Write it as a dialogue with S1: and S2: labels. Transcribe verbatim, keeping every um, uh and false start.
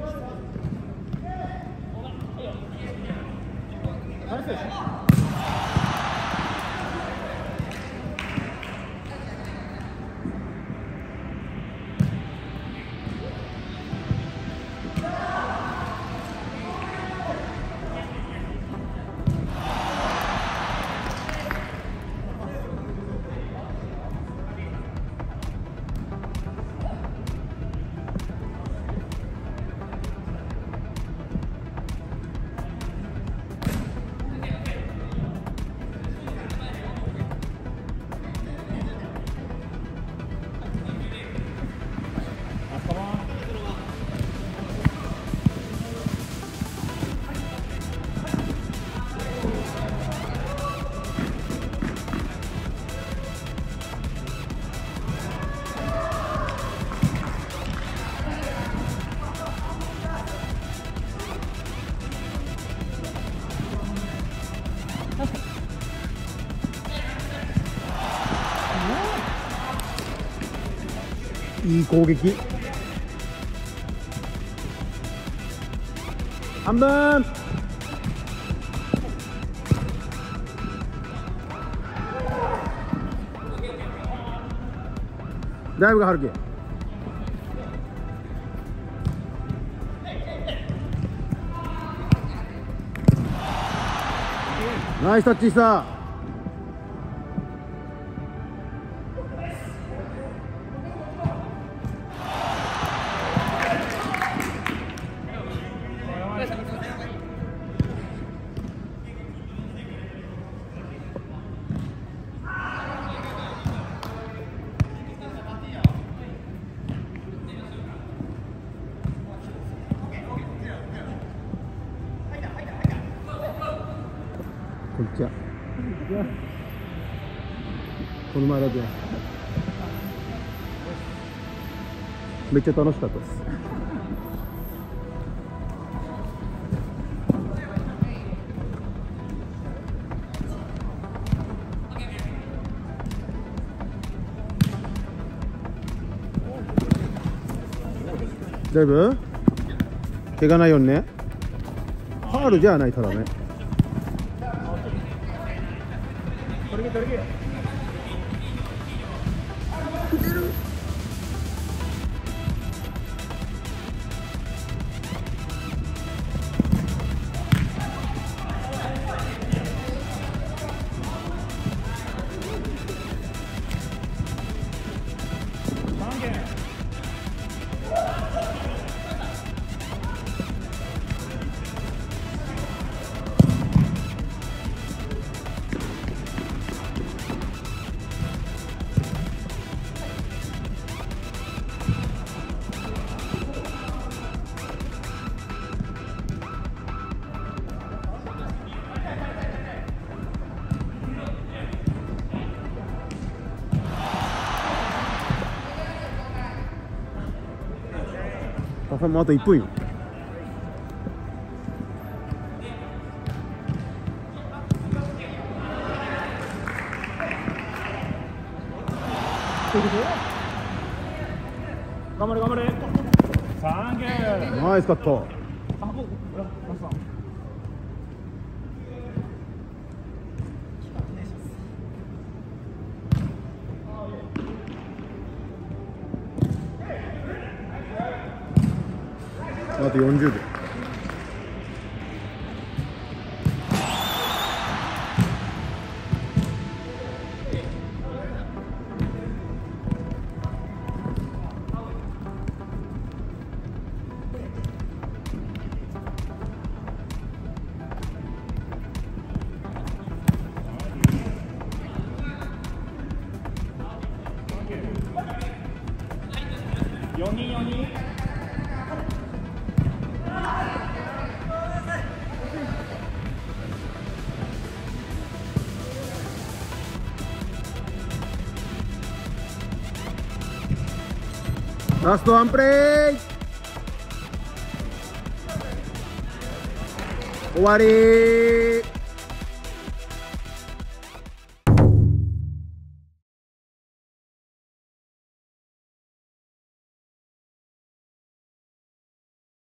S1: いい攻撃。半分。だいぶが春樹。ナイスタッチした。こんにちは。この前だけめっちゃ楽しかったです。だいぶ怪我ないようにね。ファウルじゃない、ただね。取り取りもうあといっぷんよ。
S2: 頑張れ頑張れ。サンキュー。
S1: ナイスカット。あとよんじゅうびょう。
S2: よにんよにん。
S1: ラストワンプレー。終わりー。